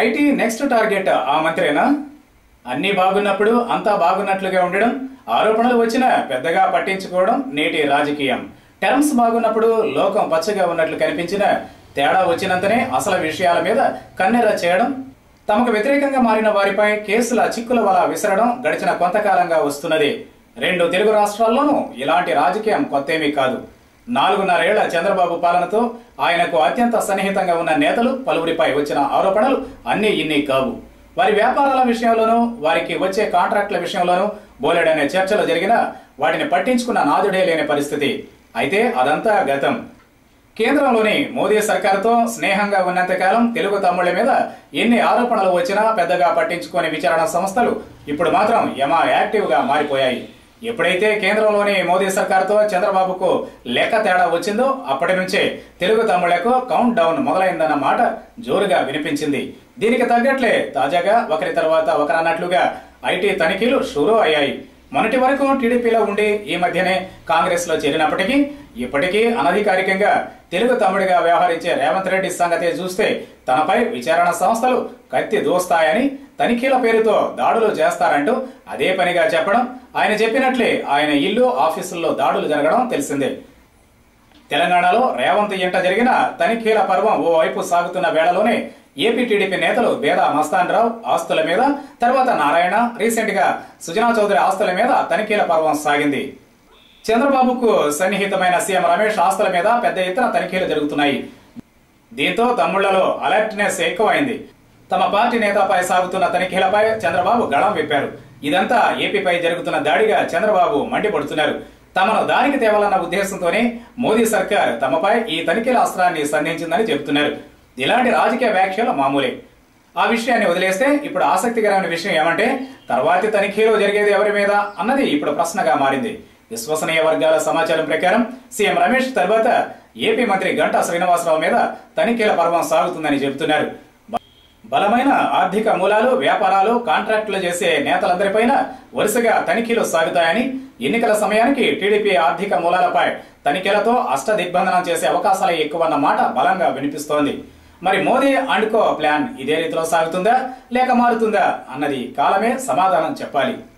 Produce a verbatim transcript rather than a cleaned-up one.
IT next target ఆ మంత్రేనా? అన్నీ బాగున్నప్పుడు అంతా బాగున్నట్లుగా ఉండడం, ఆరోపణలు వచ్చినా పెద్దగా పట్టించుకోవడం నేటి రాజకీయం. టర్మ్స్ బాగున్నప్పుడు లోకం పచ్చగా ఉన్నట్లు కనిపించిన తేడా వచ్చినంతనే అసలు విషయాల మీద కన్నెర చేయడం, తమకు వ్యతిరేకంగా మారిన వారిపై కేసుల చిక్కుల వల విసరడం గడిచిన కొంతకాలంగా వస్తున్నది. రెండు తెలుగు రాష్ట్రాల్లోనూ ఇలాంటి రాజకీయం కొత్తేమీ కాదు. నాలుగున్నరేళ్ల చంద్రబాబు పాలనతో ఆయనకు అత్యంత సన్నిహితంగా ఉన్న నేతలు పలువురిపై వచ్చిన ఆరోపణలు అన్నీ ఇన్ని కావు. వారి వ్యాపారాల విషయంలోనూ, వారికి వచ్చే కాంట్రాక్టుల విషయంలోనూ బోలెడనే చర్చలు జరిగినా వాటిని పట్టించుకున్న నాదుడే లేని పరిస్థితి. అయితే అదంతా గతం. కేంద్రంలోని మోదీ సర్కారుతో స్నేహంగా ఉన్నంతకాలం తెలుగు తమ్ముళ్ల మీద ఎన్ని ఆరోపణలు వచ్చినా పెద్దగా పట్టించుకోని విచారణ సంస్థలు ఇప్పుడు మాత్రం యమా యాక్టివ్గా మారిపోయాయి. ఎప్పుడైతే కేంద్రంలోని మోదీ సర్కారుతో చంద్రబాబుకు లెక్క తేడా వచ్చిందో అప్పటి నుంచే తెలుగు తమ్ముళ్లకు కౌంట్ డౌన్ మొదలైందన్న మాట జోరుగా వినిపించింది. దీనికి తగ్గట్లే తాజాగా ఒకరి తర్వాత ఒకరన్నట్లుగా ఐటీ తనిఖీలు షురూ అయ్యాయి. మొన్నటి వరకు టీడీపీలో ఉండి ఈ మధ్యనే కాంగ్రెస్ లో చేరినప్పటికీ ఇప్పటికీ అనధికారికంగా తెలుగు తమ్ముడిగా వ్యవహరించే రేవంత్ రెడ్డి సంగతి చూస్తే తనపై విచారణ సంస్థలు కత్తి దూస్తాయని, తనిఖీల పేరుతో దాడులు చేస్తారంటూ అదే పనిగా చెప్పడం, ఆయన చెప్పినట్లే ఆయన ఇల్లు ఆఫీసుల్లో దాడులు జరగడం తెలిసిందే. తెలంగాణలో రేవంత్ ఇంట జరిగిన తనిఖీల పర్వం ఓవైపు సాగుతున్న వేళలోనే ఏపీ టీడీపీ నేతలు బేదా మస్తాన్ రావు ఆస్తుల మీద, తర్వాత నారాయణ, రీసెంట్ గా సుజనా చౌదరి ఆస్తుల మీద తనిఖీల పర్వం సాగింది. చంద్రబాబుకు సన్నిహితమైన సీఎం రమేష్ ఆస్తుల మీద పెద్ద ఎత్తున తనిఖీలు జరుగుతున్నాయి. దీంతో తమ్ముళ్లలో అలర్ట్నెస్ ఎక్కువైంది. తమ పార్టీ నేతపై సాగుతున్న తనిఖీలపై చంద్రబాబు గళం విప్పారు. ఇదంతా ఏపీపై జరుగుతున్న దాడిగా చంద్రబాబు మండిపడుతున్నారు. తమను దానికి తేవాలన్న ఉద్దేశంతోనే మోదీ సర్కార్ తమపై ఈ తనిఖీల అస్త్రాన్ని సంధించిందని చెబుతున్నారు. ఇలాంటి రాజకీయ వ్యాఖ్యలు మామూలే. ఆ విషయాన్ని వదిలేస్తే ఇప్పుడు ఆసక్తికరమైన విషయం ఏమంటే తర్వాతి తనిఖీలు జరిగేది ఎవరి మీద అన్నది ఇప్పుడు ప్రశ్నగా మారింది. విశ్వసనీయ వర్గాల సమాచారం ప్రకారం సీఎం రమేష్ తర్వాత ఏపీ మంత్రి గంటా శ్రీనివాసరావు మీద తనిఖీల పర్వం సాగుతుందని చెబుతున్నారు. బలమైన ఆర్థిక మూలాలు, వ్యాపారాలు, కాంట్రాక్టులు చేసే నేతలందరిపైన వరుసగా తనిఖీలు సాగుతాయని, ఎన్నికల సమయానికి టీడీపీ ఆర్థిక మూలాలపై తనిఖీలతో అష్ట దిగ్బంధనం చేసే అవకాశాలు ఎక్కువన్న మాట బలంగా వినిపిస్తోంది. మరి మోదీ అండ్ కో ప్లాన్ ఇదే రీతిలో సాగుతుందా లేక మారుతుందా అన్నది కాలమే సమాధానం చెప్పాలి.